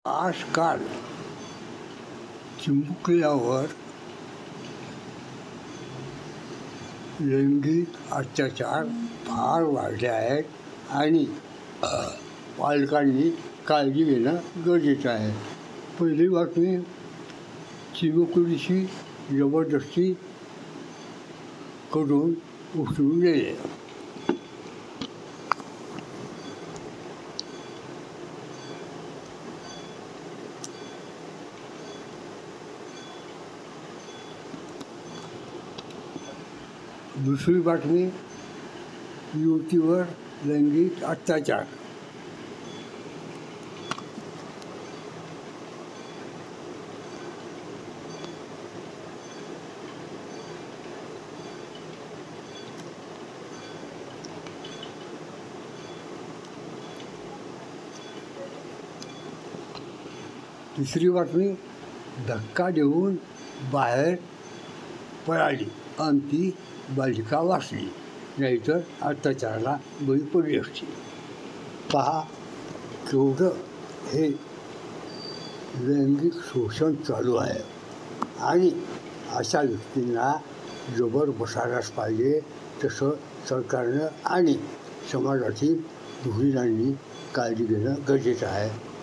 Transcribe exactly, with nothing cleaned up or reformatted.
आजकाल चिमुकल्यावर लैंगिक अत्याचार फार वाढले आहेत आणि पालकांनी काळजी घेणं गरजेचं आहे. पहिली बातमी, चिमुकलीची जबरदस्ती करून उचलून नेले. दुसरी बातमी, युवतीवर लैंगिक अत्याचार. तिसरी बातमी, धक्का देऊन बाहेर पळाली आणि ती बालिका वाचली, नाहीतर अत्याचाराला बळी पडली असती. पहा केवढं हे लैंगिक शोषण चालू आहे आणि अशा व्यक्तींना जबर बसायलाच पाहिजे. तसं सरकारनं आणि समाजातील महिलांनी काळजी घेणं गरजेचं आहे.